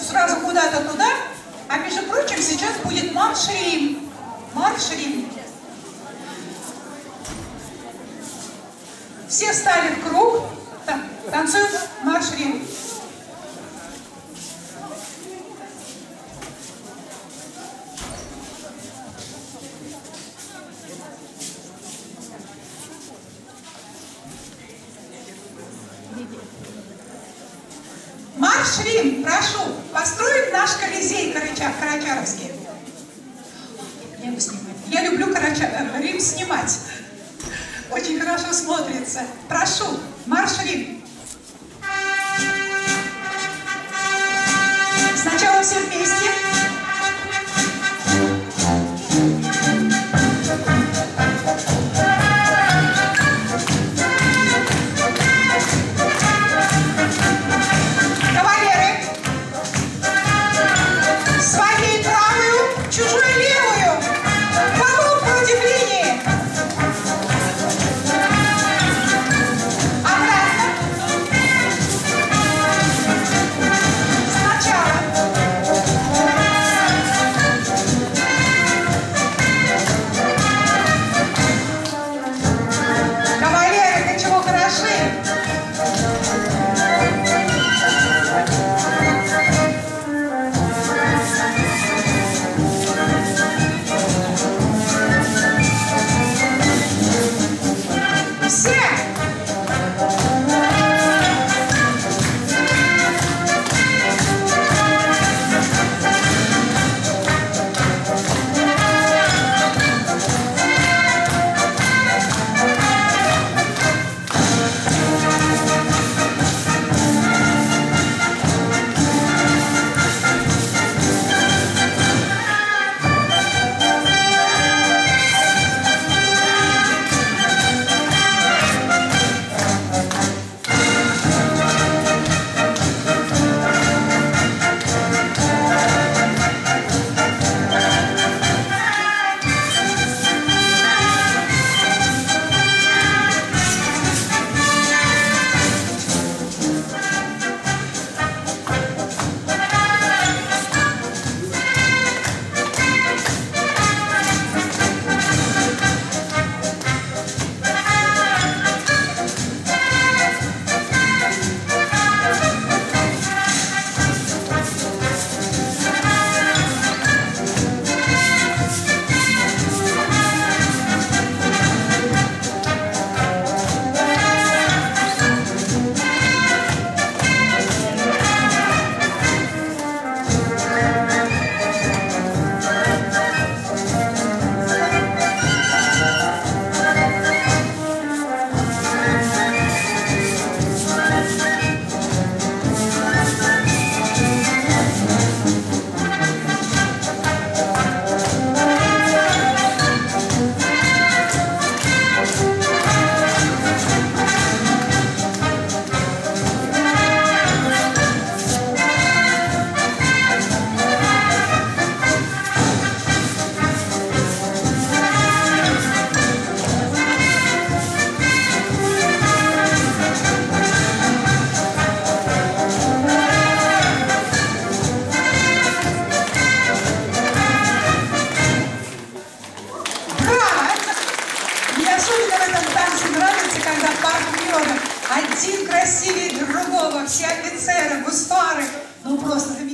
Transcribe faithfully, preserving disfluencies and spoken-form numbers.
сразу куда-то туда, а между прочим, сейчас будет марш-рим. Марш-рим. Все встали в круг, танцуют марш-рим. Марш-рим, прошу, построить наш Колизей Карача, Карачаровский. Я, его снимаю. Я люблю Карача, Рим снимать. Очень хорошо смотрится. Прошу, марш-рим. Сначала все вместе. Один красивее другого, все офицеры, гусары. Ну просто